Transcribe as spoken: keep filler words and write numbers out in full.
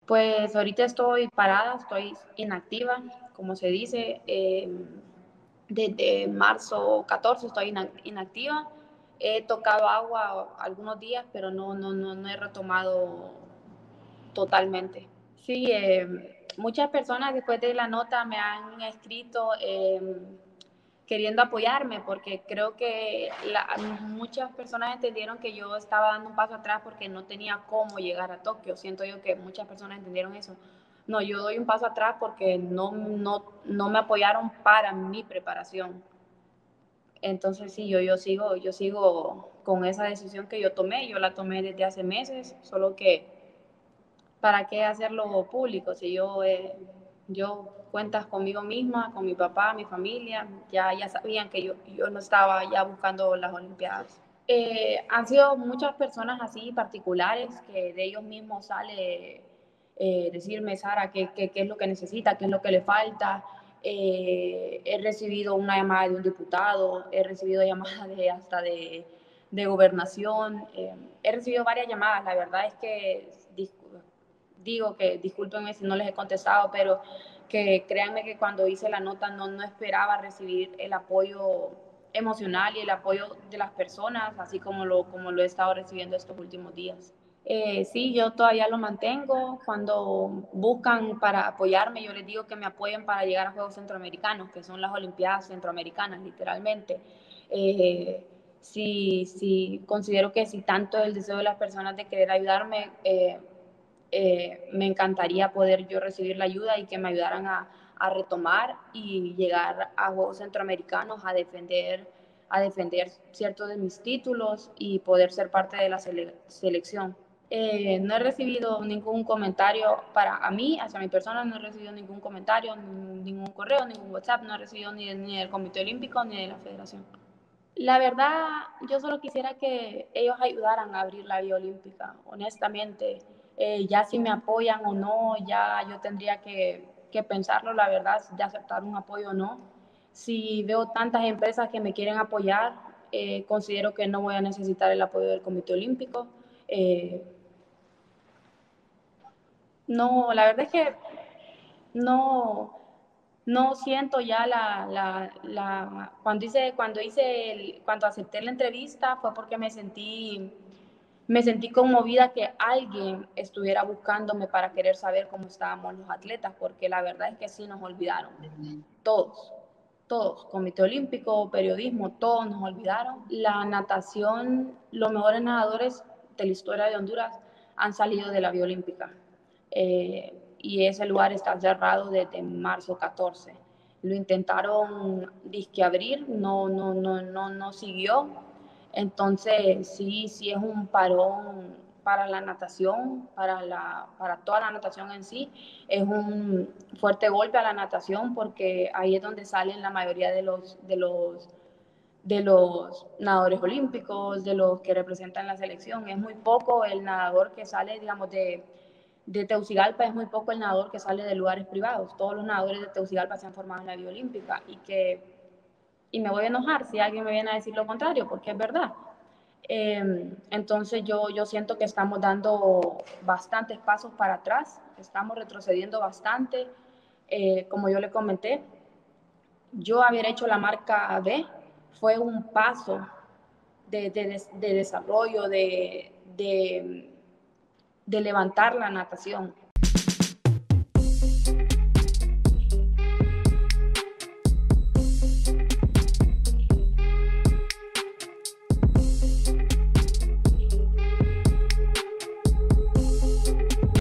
Pues ahorita estoy parada, estoy inactiva, como se dice. Eh, desde marzo catorce estoy inactiva. He tocado agua algunos días, pero no, no, no, no he retomado totalmente. Sí, eh, muchas personas después de la nota me han escrito eh, queriendo apoyarme, porque creo que la, muchas personas entendieron que yo estaba dando un paso atrás porque no tenía cómo llegar a Tokio. Siento yo que muchas personas entendieron eso. No, yo doy un paso atrás porque no, no, no me apoyaron para mi preparación. Entonces sí, yo, yo, sigo, yo sigo con esa decisión que yo tomé. Yo la tomé desde hace meses, solo que ¿para qué hacerlo público? Si yo, eh, yo cuentas conmigo misma, con mi papá, mi familia, ya, ya sabían que yo, yo no estaba ya buscando las Olimpiadas. Eh, han sido muchas personas así particulares que de ellos mismos sale eh, decirme, Sara, qué, qué, qué es lo que necesita, qué es lo que le falta. Eh, he recibido una llamada de un diputado, he recibido llamadas de, hasta de, de gobernación, eh, he recibido varias llamadas. La verdad es que digo que discúlpenme si no les he contestado, pero que créanme que cuando hice la nota no, no esperaba recibir el apoyo emocional y el apoyo de las personas, así como lo, como lo he estado recibiendo estos últimos días. Eh, sí, yo todavía lo mantengo. Cuando buscan para apoyarme, yo les digo que me apoyen para llegar a Juegos Centroamericanos, que son las Olimpiadas Centroamericanas, literalmente. Eh, sí, sí, considero que si tanto es el deseo de las personas de querer ayudarme, eh, eh, me encantaría poder yo recibir la ayuda y que me ayudaran a, a retomar y llegar a Juegos Centroamericanos a defender, a defender ciertos de mis títulos y poder ser parte de la sele selección. Eh, no he recibido ningún comentario para a mí, hacia mi persona, no he recibido ningún comentario, ningún correo, ningún WhatsApp, no he recibido ni, ni del Comité Olímpico ni de la Federación. La verdad, yo solo quisiera que ellos ayudaran a abrir la vía olímpica, honestamente. Eh, ya si me apoyan o no, ya yo tendría que, que pensarlo, la verdad, de aceptar un apoyo o no. Si veo tantas empresas que me quieren apoyar, eh, considero que no voy a necesitar el apoyo del Comité Olímpico. Eh, no, la verdad es que no, no siento ya la, la, la cuando hice, cuando hice el, cuando acepté la entrevista fue porque me sentí, me sentí conmovida que alguien estuviera buscándome para querer saber cómo estábamos los atletas, porque la verdad es que sí nos olvidaron, todos, todos, Comité Olímpico, periodismo, todos nos olvidaron. La natación, los mejores nadadores de la historia de Honduras han salido de la vía olímpica. Eh, y ese lugar está cerrado desde marzo catorce. Lo intentaron disque abrir, no, no, no, no, no siguió. Entonces, sí, sí es un parón para la natación, para, la, para toda la natación en sí. Es un fuerte golpe a la natación porque ahí es donde salen la mayoría de los, de los, de los nadadores olímpicos, de los que representan la selección. Es muy poco el nadador que sale, digamos, de, de Tegucigalpa, es muy poco el nadador que sale de lugares privados. Todos los nadadores de Tegucigalpa se han formado en la vía olímpica y que y me voy a enojar si alguien me viene a decir lo contrario, porque es verdad. Eh, entonces yo, yo siento que estamos dando bastantes pasos para atrás, estamos retrocediendo bastante. Eh, como yo le comenté, yo haber hecho la marca B fue un paso de, de, de desarrollo, de, de, de levantar la natación.